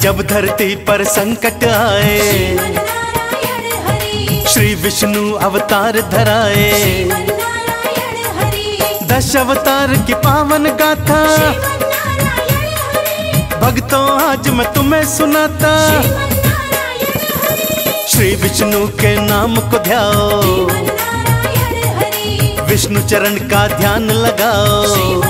जब धरती पर संकट आए, श्री विष्णु अवतार धराए। दश अवतार की पावन गाथा भक्तों आज मैं तुम्हें सुनाता। श्री विष्णु के नाम को ध्याओ, विष्णु चरण का ध्यान लगाओ।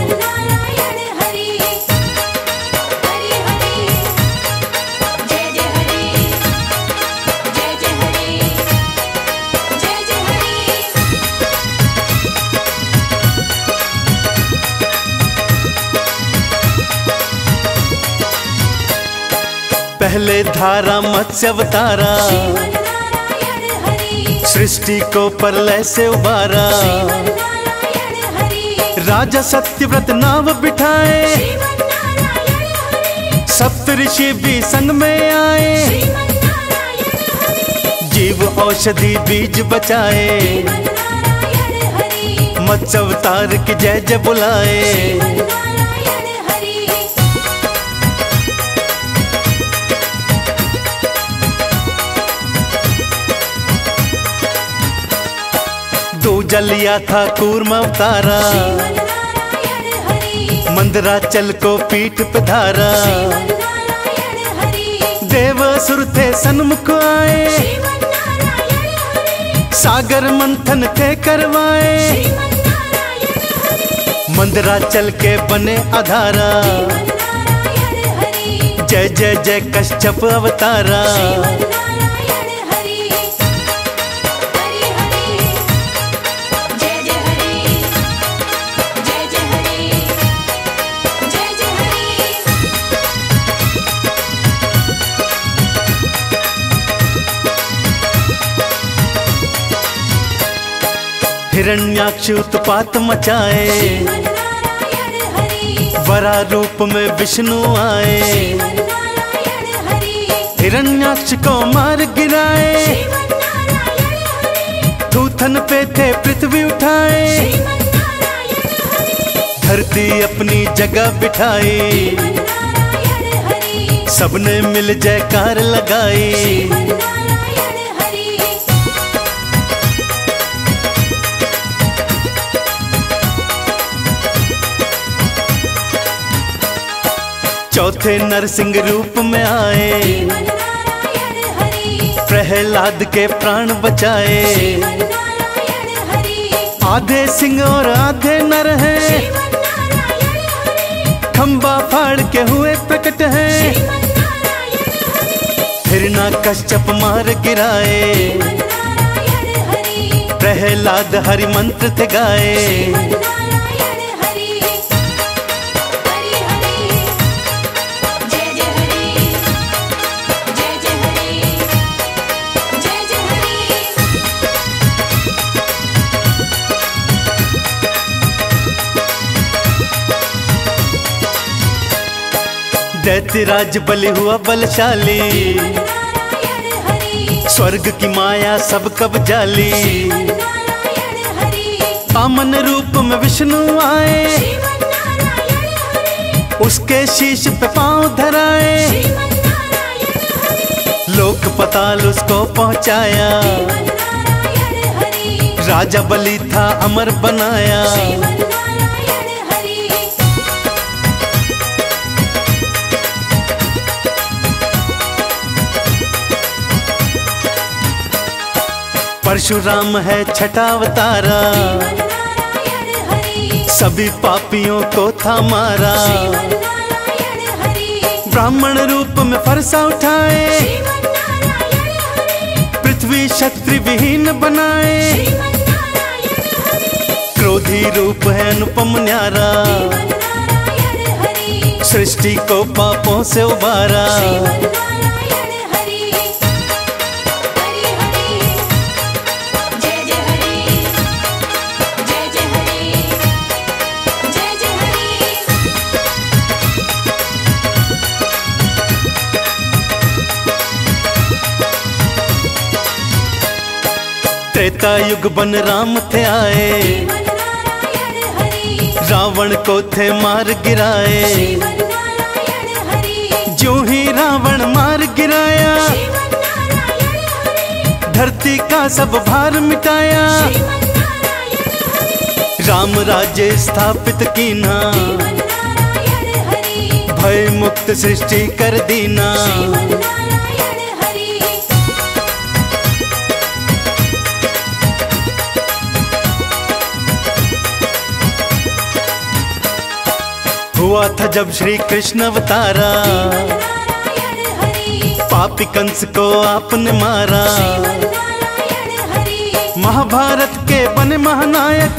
पहले धारा मत्स्य अवतारा, सृष्टि को प्रलय से उबारा। राजा सत्यव्रत नाव बिठाए, सप्तऋषि भी संग में आए। जीव औषधि बीज बचाए, मत्स्य अवतार की जय जय बुलाए। दो जलिया था कूर्म अवतारा, मंदराचल को पीठ पे धारा। देव असुर थे सन्मुख आए, सागर मंथन थे करवाए। मंदराचल के बने आधारा, जय जय जय कश्यप अवतारा। हिरण्याक्ष उत्पात मचाए, वरा रूप में विष्णु आए। हिरण्याक्ष को मार गिराए, थूथन पे थे पृथ्वी उठाए। धरती अपनी जगह बिठाई, सबने मिल जयकार लगाई। चौथे नरसिंह रूप में आए, प्रहलाद के प्राण बचाए। आधे सिंह और आधे नर हैं, खंबा फाड़ के हुए प्रकट हैं। हिरण्यकश्यप मार गिराए, प्रहलाद हरि मंत्र थे गाए। दैत्यराज बलि हुआ बलशाली, स्वर्ग की माया सब कब जाली। वामन रूप में विष्णु आए, उसके शीश पे पांव धराए। लोक पताल उसको पहुंचाया, राजा बलि था अमर बनाया। परशुराम है छठा अवतारा, सभी पापियों को था मारा। ब्राह्मण रूप में फरसा उठाए, पृथ्वी क्षत्रिय विहीन बनाए। क्रोधी रूप है अनुपम न्यारा, सृष्टि को पापों से उबारा। त्रेता युग बन राम थे आए, रावण को थे मार गिराए। यूं ही रावण मार गिराया, धरती का सब भार मिटाया। राम राज्य स्थापित कीना, भय मुक्त सृष्टि कर दीना। हुआ था जब श्री कृष्ण अवतारा, पापी कंस को आपने मारा। महाभारत के बने महानायक,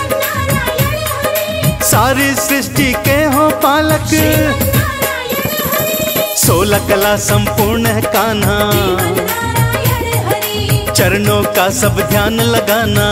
सारी सृष्टि के हो पालक। 16 कला संपूर्ण है कान्हा, चरणों का सब ध्यान लगाना।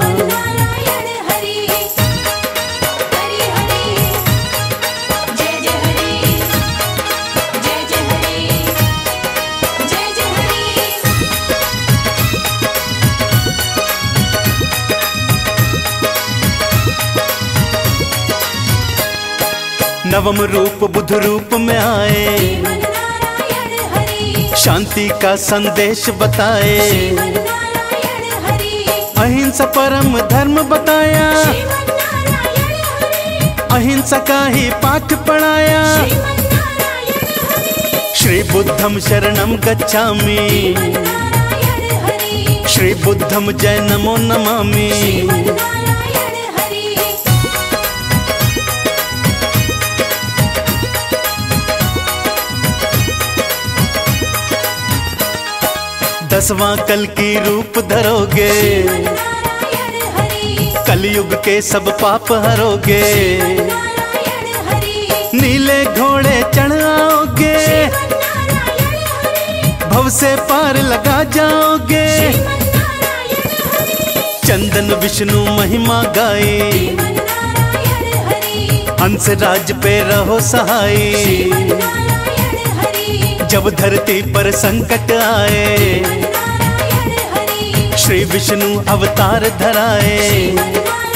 नवम रूप बुद्ध रूप में आए, शांति का संदेश बताए। अहिंसा परम धर्म बताया, अहिंसा का ही पाठ पढ़ाया। श्री बुद्धम शरणम गच्छामि, श्री बुद्धम जय नमो नमामि। दसवां कल की रूप धरोगे, कलयुग के सब पाप हरोगे। नीले घोड़े चढ़ आओगे, भव से पार लगा जाओगे। चंदन विष्णु महिमा गाए, हंस राज पे रहो सहाय। जब धरती पर संकट आए, श्री विष्णु अवतार धराए।